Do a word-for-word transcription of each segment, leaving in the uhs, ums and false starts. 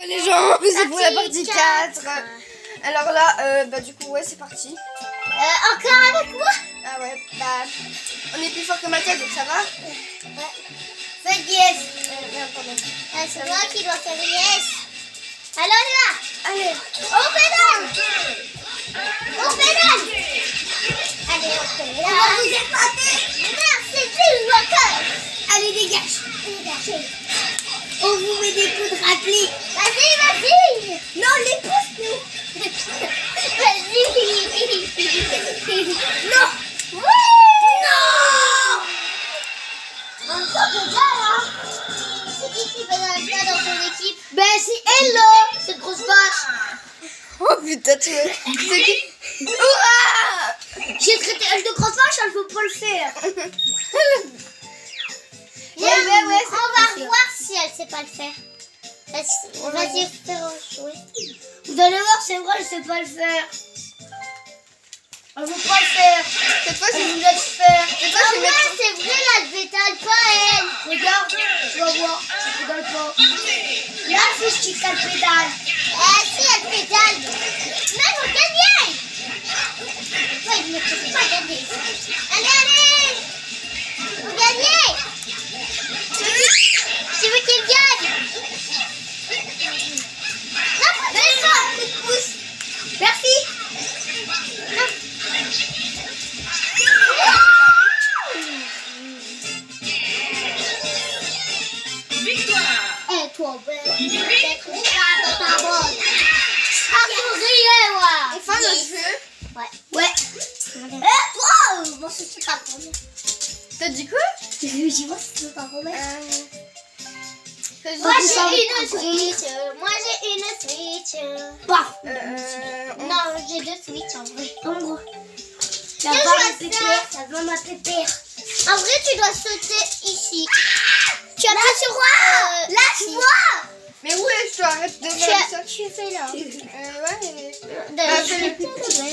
Les gens, c'est pour la partie quatre. Alors là, euh, bah du coup, ouais, c'est parti. Euh, encore avec moi? Ah ouais, bah, on est plus fort que ma tête, donc ça va. Ouais. Faites yes. Euh, merde, pardon. Ah, c'est moi qui dois faire yes. Alors, on y va. Allez. On pédale. On pédale. Allez, on pédale. On va vous épater. Merci, c'est le Allez, dégage. Dégage. On vous met des coups de raclée. Vas-y, vas-y. Non, les pouces, nous. Vas-y. Non. Oui. Non. Encore pédale, hein. C'est qui qui pédale pas dans ton équipe? Ben, c'est Hello, cette grosse vache. Oh putain, tu veux. C'est qui? Ouah. J'ai traité elle de grosse vache, elle veut pas le faire. Ouais, ouais, ouais, on va voir si elle sait pas le faire. Vas-y, faire jouer. Vous allez voir, c'est vrai, elle sait pas le faire. Elle veut pas le faire. Cette fois, Elle c'est vous laisse faire. Cette fois, je vais mettre... c'est vrai, elle pédale pas, elle. Regarde, tu vas voir, elle pédale pas. Là, c'est ce qui qu'elle pédale. Ah, si, elle pédale. Mais vous gagnez. Ouais, mais tu peux pas gagner. Allez, allez. Vous gagnez. C'est vous qui gagne. Non, vous n'avez pas un coup de pouce. Merci. Non. Victoire. Eh, toi, ben, peut-être pas dans ta botte. Ah, sourire, ouais. On fait notre jeu. Ouais. Ouais. Eh, toi, moi, je suis pas promets. T'as dit quoi? Je dis, moi, je suis pas promets. T'as dit Moi, quoi? j'ai une Switch. Moi, j'ai une Switch. Bah. Euh, on- Non, j'ai deux Switch, en vrai. En gros. Ça va ma pépère. Ça va ma pépère. En vrai, tu dois sauter ici. Tu appuies sur quoi? Lâche-moi. Mais où est-ce que tu arrêtes de Tu, faire as, ça? tu fais là. Euh, ouais, mais... Bah, fais le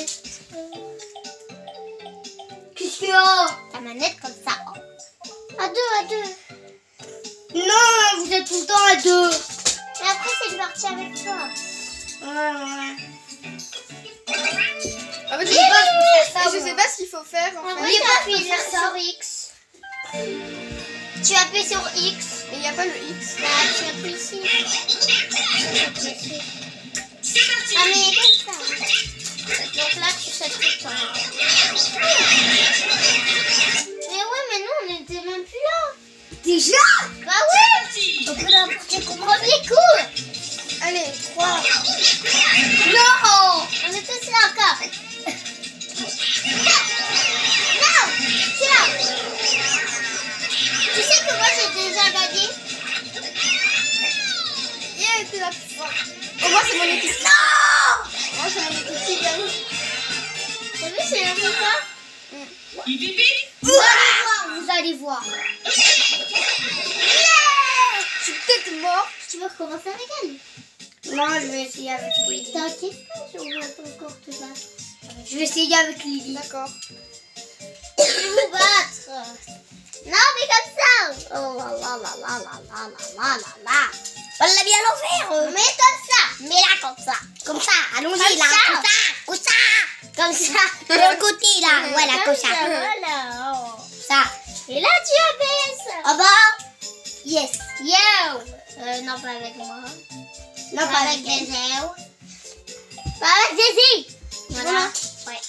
Qu'est-ce qu'il y a? Ta manette comme ça. À deux, à deux. Non, vous êtes tout le temps à deux. Et après, c'est de partir avec toi. Ouais, ouais. En fait, je Oui, sais pas, oui, oui, ça, je ouais. sais pas ce qu'il faut faire, en En fait. vrai, tu appuies sur X. Tu appuies sur X. Mais il n'y a pas le X. Là, tu appuies ici. C'est parti. Ah, mais comme ça. Donc là, tu sautes tout le temps. Mais ouais, mais nous, on n'était même plus là. Déjà? Bah oui. On peut l'emporter comme premier coup. Allez, trois. Non. On est tous là encore. Non. Non. C'est là. Tu sais que moi, j'ai déjà gagné. Yeah, t'es la plus forte. Au moins, c'est mon équipe. Non. Moi, c'est mon équipe qui gagne. T'as vu, c'est la même fois. Bip, bip, bip. Vous allez voir, vous allez voir. Yeah. Je suis peut-être morte. Tu veux recommencer avec elle? Non, je vais essayer avec Lily. T'inquiète pas, je vais encore te battre. Je vais essayer avec Lily. D'accord. Je vais vous battre. Non, mais comme ça. Oh là là là là là là là là là là. On l'a mis à l'envers. Mais comme ça. Mais là, comme ça. Comme ça. Allons-y, là. Comme ça. Comme ça. Comme ça. De l'autre côté, là. Voilà, comme ça. Voilà. Ça. Et là, tu abaisses. Ah bah. Yes. Yo. Euh, non, pas avec moi. Non, pas avec des ailes. Pas avec des ailes. Voilà. Ouais.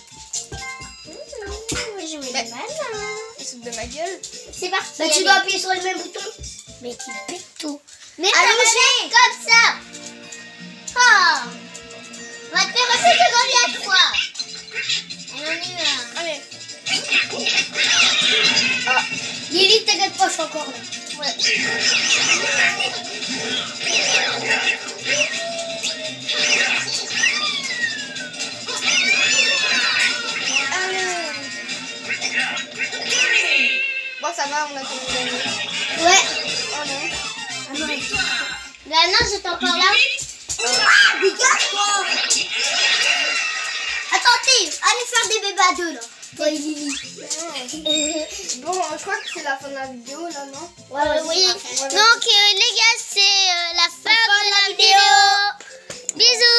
Mmh, je vais Mais- le malin. Ils se foutent de ma gueule. C'est parti. Bah, tu allez. dois appuyer sur le même bouton. Mais tu pètes tout. Mais Allongez. comme ça. Oh. On va te faire aussi de combien de fois? Elle en a eu un. Allez. Lily, t'inquiète pas, je suis encore là. Ouais. Bon, ça va, on a tout gagné. Ouais. Oh non. Ah non. Là, non, j'étais encore là. Ah, dégage-toi. Attendez, allez faire des bébés à deux, là. Toi et Lily. Bon, je crois que c'est la fin de la vidéo, là, non? Ouais, Euh, oui. Ouais, Donc, euh, les gars, c'est euh, la fin de la vidéo. Bisous.